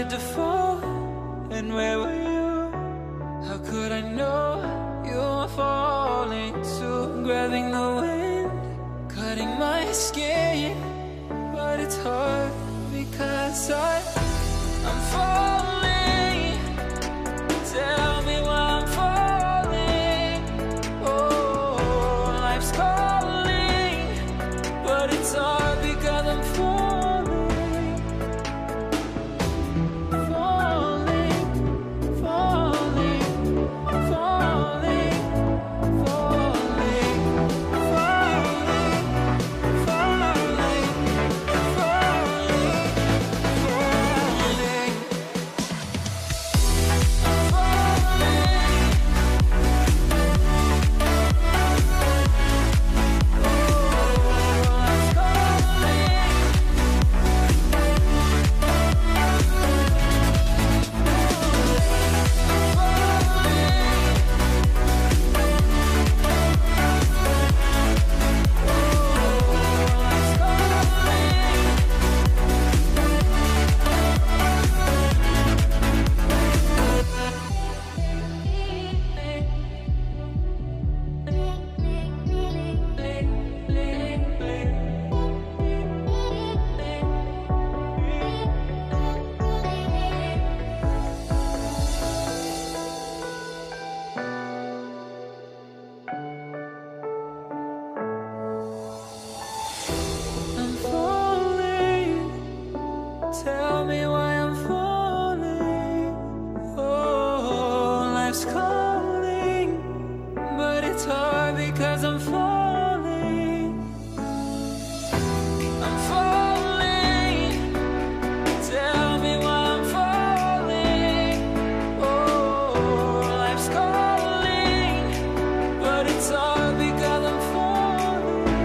started to fall, and where were you? How could I know you were falling too? Grabbing the wind, cutting my skin, but it's hard because I'm falling. Tell me why I'm falling. Oh, life's calling, but it's hard because I'm falling. Falling, falling, falling, falling, falling, falling, tell me why I'm falling. Oh, life's calling, but it's hard because I'm falling. I'm falling. Tell me why I'm falling. Oh, life's calling, but it's hard because I'm falling.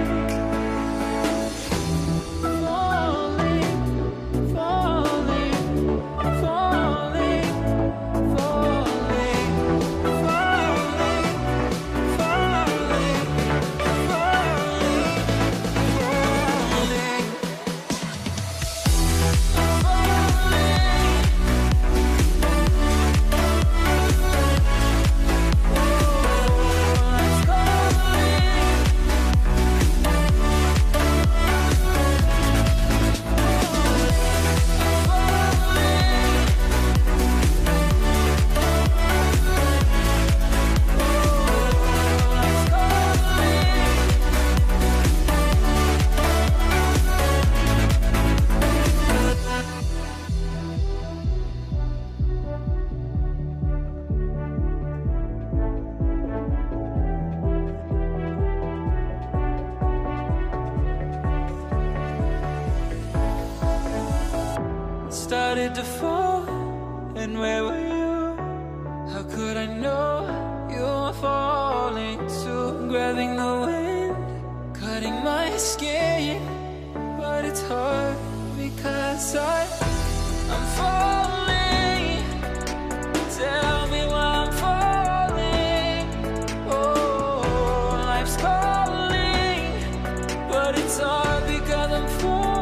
Started to fall, and where were you? How could I know you were falling too? Grabbing the wind, cutting my skin, but it's hard because I'm falling. Tell me why I'm falling. Oh, life's calling, but it's hard because I'm falling.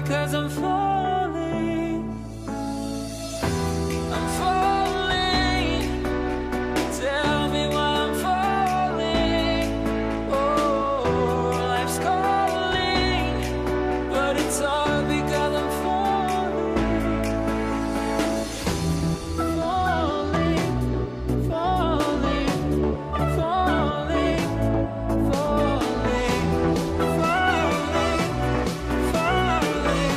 because I'm falling. I'm falling. Tell me why I'm falling. Oh, life's calling, but it's all because I'm falling. Falling, falling, falling, falling, falling,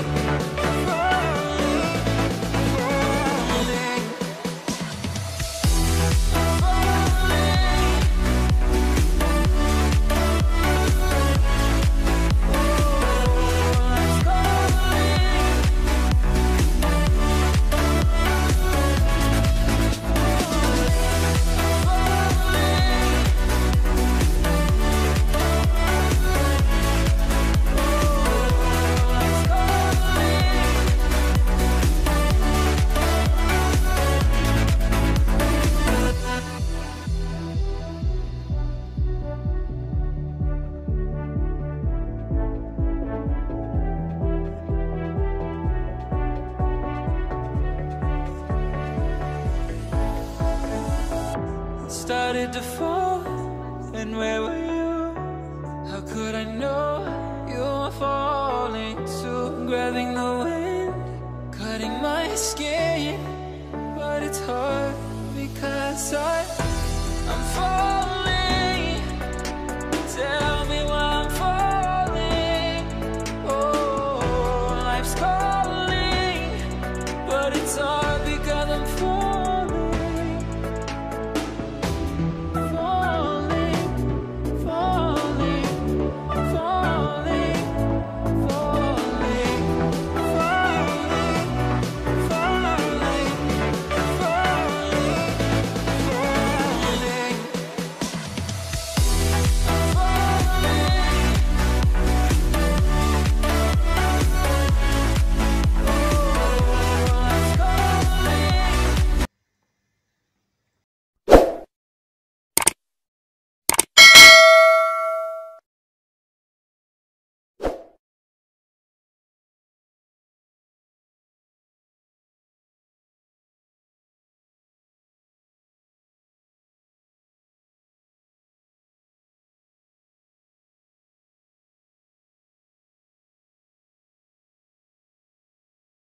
started to fall, and where were you? How could I know you were falling too? Grabbing the wind, cutting my skin, but it's hard because I